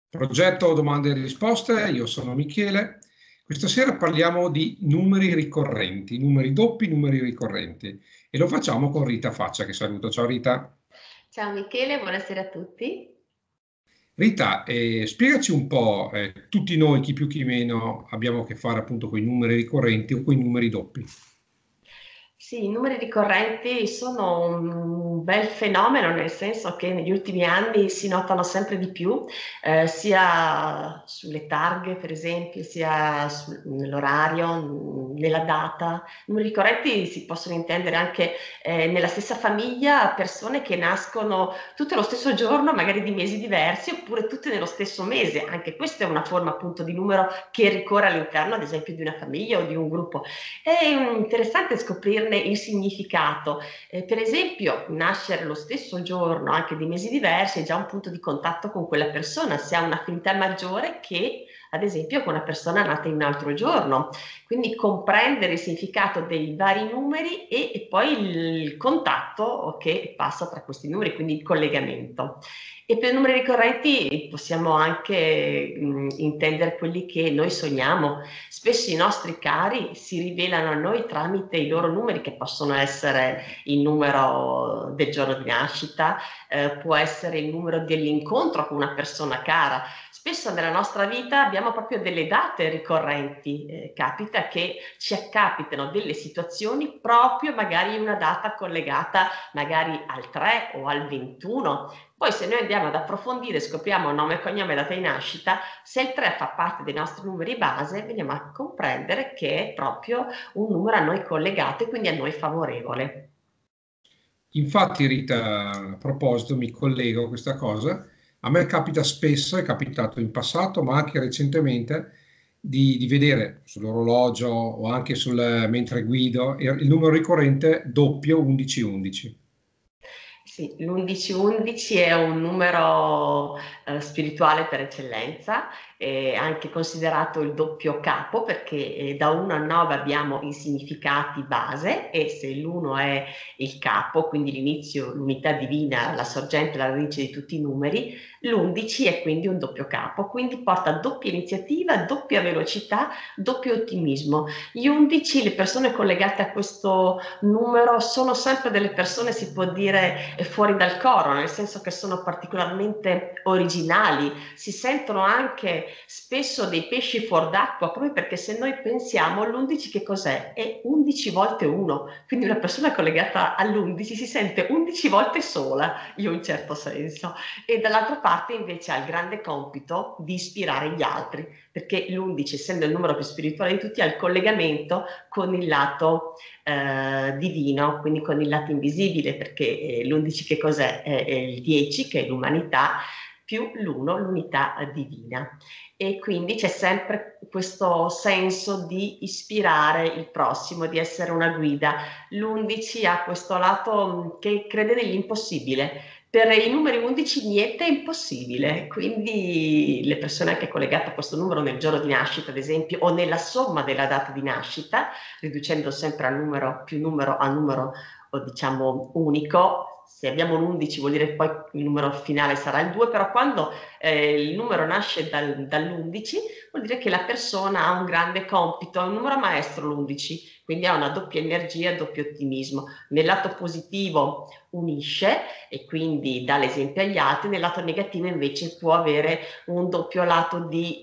Progetto domande e risposte, io sono Michele. Questa sera parliamo di numeri ricorrenti, numeri doppi, numeri ricorrenti e lo facciamo con Rita Faccia, che saluto. Ciao Rita. Ciao Michele, buonasera a tutti. Rita, spiegaci un po', tutti noi, chi più chi meno, abbiamo a che fare appunto con i numeri ricorrenti o con i numeri doppi. Sì, i numeri ricorrenti sono un bel fenomeno, nel senso che negli ultimi anni si notano sempre di più, sia sulle targhe, per esempio, sia nell'orario, nella data. I numeri ricorrenti si possono intendere anche nella stessa famiglia, persone che nascono tutte lo stesso giorno, magari di mesi diversi, oppure tutte nello stesso mese. Anche questa è una forma appunto di numero che ricorre all'interno, ad esempio, di una famiglia o di un gruppo. È interessante scoprirne il significato. Per esempio, nascere lo stesso giorno, anche di mesi diversi, è già un punto di contatto con quella persona, si ha un'affinità maggiore che, ad esempio, con una persona nata in un altro giorno. Quindi comprendere il significato dei vari numeri e poi il contatto che passa tra questi numeri, quindi il collegamento. E per numeri ricorrenti possiamo anche intendere quelli che noi sogniamo. Spesso i nostri cari si rivelano a noi tramite i loro numeri, che possono essere il numero del giorno di nascita, può essere il numero dell'incontro con una persona cara. Spesso nella nostra vita abbiamo proprio delle date ricorrenti, capita che ci accapitano delle situazioni proprio magari in una data collegata magari al 3 o al 21. Poi se noi andiamo ad approfondire, scopriamo nome e cognome e data di nascita, se il 3 fa parte dei nostri numeri base, veniamo a comprendere che è proprio un numero a noi collegato e quindi a noi favorevole. Infatti, Rita, a proposito, mi collego a questa cosa. A me capita spesso, è capitato in passato, ma anche recentemente, di vedere sull'orologio o anche mentre guido il numero ricorrente doppio 1111. Sì, l'1111 è un numero spirituale per eccellenza, è anche considerato il doppio capo perché da 1 a 9 abbiamo i significati base e se l'1 è il capo, quindi l'inizio, l'unità divina, la sorgente, la radice di tutti i numeri, l'11 è quindi un doppio capo, quindi porta doppia iniziativa, doppia velocità, doppio ottimismo. Gli 11, le persone collegate a questo numero sono sempre delle persone, si può dire, fuori dal coro, nel senso che sono particolarmente originali, si sentono anche spesso dei pesci fuor d'acqua, proprio perché se noi pensiamo l'11 che cos'è? È 11 volte 1, quindi una persona collegata all'11 si sente 11 volte sola, in un certo senso, e dall'altra parte invece ha il grande compito di ispirare gli altri, perché l'11, essendo il numero più spirituale di tutti, ha il collegamento con il lato divino, quindi con il lato invisibile, perché l'11 che cos'è? È il 10 che è l'umanità più l'1 l'unità divina e quindi c'è sempre questo senso di ispirare il prossimo, di essere una guida. L'11 ha questo lato che crede nell'impossibile. Per i numeri 11 niente è impossibile, quindi le persone anche collegate a questo numero nel giorno di nascita, ad esempio, o nella somma della data di nascita, riducendo sempre al numero più numero a numero o diciamo unico. Se abbiamo un 11 vuol dire poi il numero finale sarà il 2, però quando il numero nasce dall'11 vuol dire che la persona ha un grande compito, è un numero maestro l'11, quindi ha una doppia energia, doppio ottimismo. Nel lato positivo unisce e quindi dà l'esempio agli altri, nel lato negativo invece può avere un doppio lato di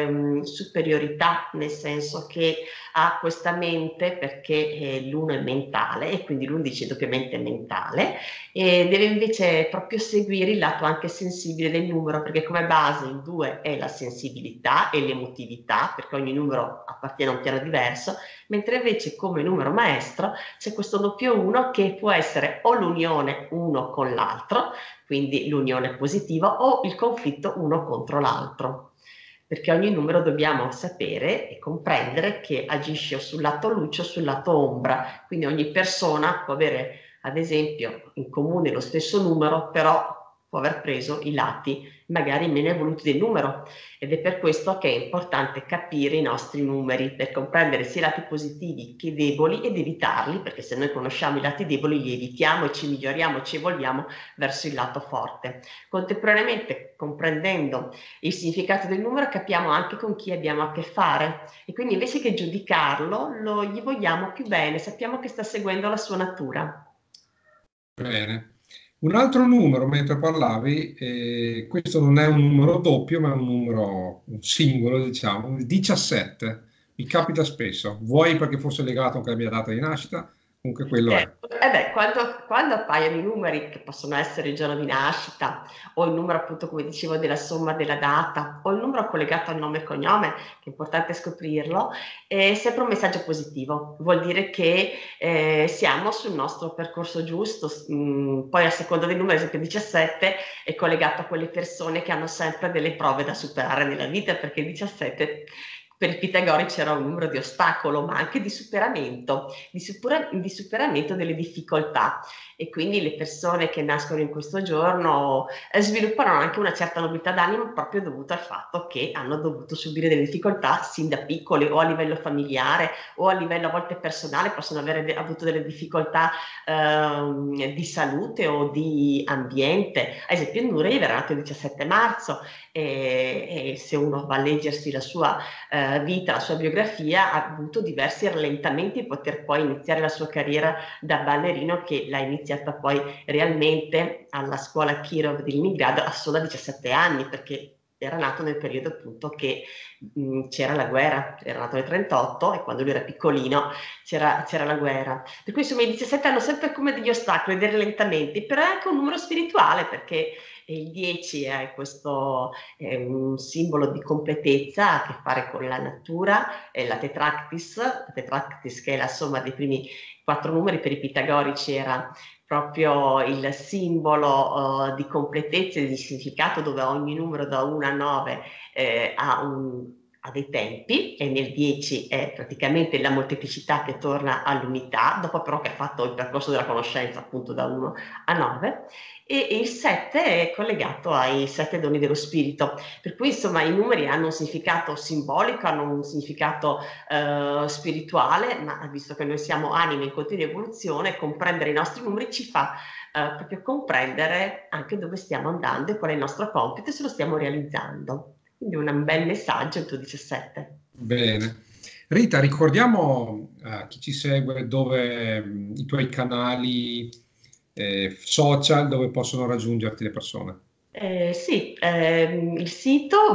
superiorità, nel senso che ha questa mente perché l'uno è mentale e quindi l'11 è doppiamente mentale e deve invece proprio seguire il lato anche sensibile del numero perché come base il 2 è la sensibilità e l'emotività perché ogni numero appartiene a un piano diverso, mentre invece come numero maestro c'è questo doppio 1 che può essere o l'unione uno con l'altro, quindi l'unione positiva o il conflitto uno contro l'altro. Perché ogni numero dobbiamo sapere e comprendere che agisce o sul lato luce o sul lato ombra, quindi ogni persona può avere ad esempio in comune lo stesso numero, però può aver preso i lati magari meno evoluti del numero, ed è per questo che è importante capire i nostri numeri per comprendere sia i lati positivi che deboli ed evitarli, perché se noi conosciamo i lati deboli li evitiamo e ci miglioriamo e ci evolviamo verso il lato forte. Contemporaneamente, comprendendo il significato del numero, capiamo anche con chi abbiamo a che fare, e quindi invece che giudicarlo gli vogliamo più bene, sappiamo che sta seguendo la sua natura. Bene. Un altro numero, mentre parlavi, questo non è un numero doppio, ma è un numero, un singolo, diciamo, il 17. Mi capita spesso. Vuoi perché fosse legato anche alla mia data di nascita? Comunque quello è. Quando appaiono i numeri, che possono essere il giorno di nascita, o il numero appunto, come dicevo, della somma della data, o il numero collegato al nome e cognome, che è importante scoprirlo, è sempre un messaggio positivo. Vuol dire che siamo sul nostro percorso giusto. Poi a seconda del numero, ad esempio 17, è collegato a quelle persone che hanno sempre delle prove da superare nella vita, perché il 17 per i pitagorici era un numero di ostacolo, ma anche di superamento, di superamento delle difficoltà. E quindi le persone che nascono in questo giorno sviluppano anche una certa nobiltà d'animo, proprio dovuta al fatto che hanno dovuto subire delle difficoltà sin da piccoli, o a livello familiare o a livello a volte personale, possono avere avuto delle difficoltà di salute o di ambiente. Ad esempio Nureyev era nato il 17 marzo, e se uno va a leggersi la sua vita, la sua biografia, ha avuto diversi rallentamenti per poter poi iniziare la sua carriera da ballerino, che l'ha iniziata poi realmente alla scuola Kirov di Leningrado a solo 17 anni, perché era nato nel periodo appunto che c'era la guerra, era nato nel 38 e quando lui era piccolino c'era la guerra. Per cui insomma i 17 hanno sempre come degli ostacoli, dei rallentamenti, però è anche un numero spirituale, perché il 10 è un simbolo di completezza, ha a che fare con la natura, è la tetractis che è la somma dei primi 4 numeri. Per i pitagorici era proprio il simbolo di completezza e di significato, dove ogni numero da 1 a 9 ha dei tempi, e nel 10 è praticamente la molteplicità che torna all'unità, dopo però che ha fatto il percorso della conoscenza appunto da 1 a 9, e il 7 è collegato ai 7 doni dello spirito, per cui insomma i numeri hanno un significato simbolico, hanno un significato spirituale, ma visto che noi siamo anime in continua evoluzione, comprendere i nostri numeri ci fa proprio comprendere anche dove stiamo andando e qual è il nostro compito e se lo stiamo realizzando. Quindi un bel messaggio il tuo 17. Bene. Rita, ricordiamo a chi ci segue dove i tuoi canali social dove possono raggiungerti le persone. Sì, il sito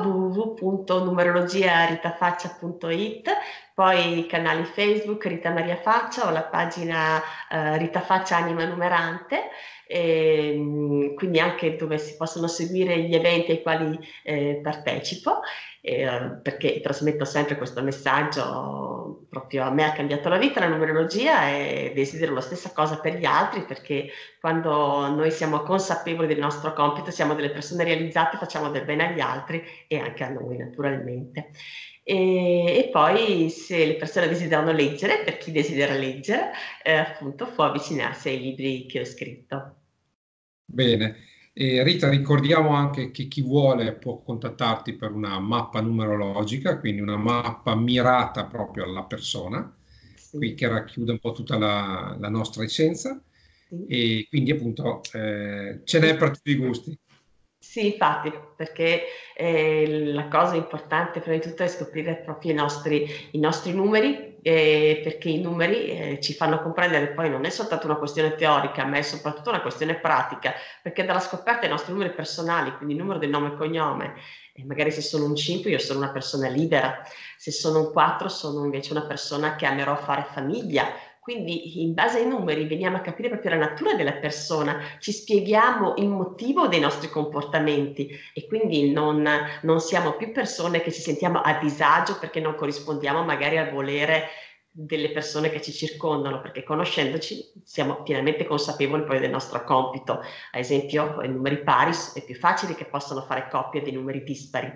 www.numerologiaritafaccia.it, poi i canali Facebook Rita Maria Faccia o la pagina Rita Faccia Anima Numerante, quindi anche dove si possono seguire gli eventi ai quali partecipo, perché trasmetto sempre questo messaggio. Proprio a me ha cambiato la vita la numerologia e desidero la stessa cosa per gli altri, perché quando noi siamo consapevoli del nostro compito, siamo delle persone realizzate, facciamo del bene agli altri e anche a noi naturalmente. E poi se le persone desiderano leggere, per chi desidera leggere, appunto può avvicinarsi ai libri che ho scritto. Bene. E Rita, ricordiamo anche che chi vuole può contattarti per una mappa numerologica, quindi una mappa mirata proprio alla persona, qui Sì, che racchiude un po' tutta la nostra essenza, sì. e quindi appunto ce n'è per tutti i gusti. Sì, infatti, perché la cosa importante prima di tutto è scoprire proprio i nostri numeri, perché i numeri ci fanno comprendere che poi non è soltanto una questione teorica, ma è soprattutto una questione pratica, perché dalla scoperta dei nostri numeri personali, quindi il numero del nome e cognome, e magari se sono un 5 io sono una persona libera, se sono un 4 sono invece una persona che amerò fare famiglia. Quindi in base ai numeri veniamo a capire proprio la natura della persona, ci spieghiamo il motivo dei nostri comportamenti e quindi non siamo più persone che ci sentiamo a disagio perché non corrispondiamo magari al volere delle persone che ci circondano, perché conoscendoci siamo pienamente consapevoli poi del nostro compito. Ad esempio, i numeri pari è più facile che possano fare coppie dei numeri dispari.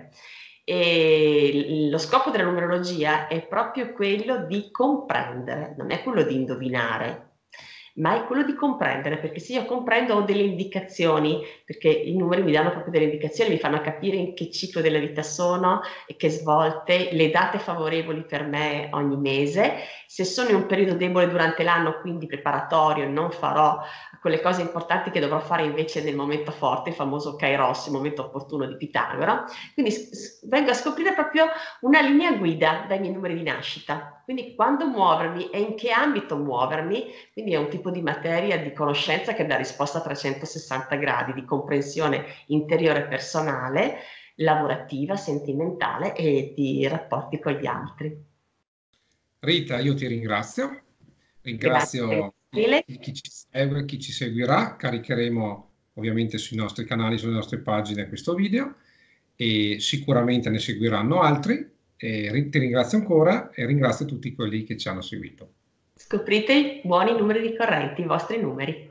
E lo scopo della numerologia è proprio quello di comprendere, non è quello di indovinare, ma è quello di comprendere, perché se io comprendo ho delle indicazioni, perché i numeri mi danno proprio delle indicazioni, mi fanno capire in che ciclo della vita sono e che svolte, le date favorevoli per me ogni mese. Se sono in un periodo debole durante l'anno, quindi preparatorio, non farò quelle cose importanti che dovrò fare invece nel momento forte, il famoso Kairos, il momento opportuno di Pitagora. Quindi vengo a scoprire proprio una linea guida dai miei numeri di nascita. Quindi quando muovermi e in che ambito muovermi, quindi è un tipo di materia di conoscenza che dà risposta a 360 gradi di comprensione interiore e personale, lavorativa, sentimentale e di rapporti con gli altri. Rita, io ti ringrazio, Grazie ringrazio mille. chi ci segue, chi ci seguirà, caricheremo ovviamente sui nostri canali, sulle nostre pagine questo video e sicuramente ne seguiranno altri. E ti ringrazio ancora e ringrazio tutti quelli che ci hanno seguito. Scoprite i buoni numeri ricorrenti, i vostri numeri.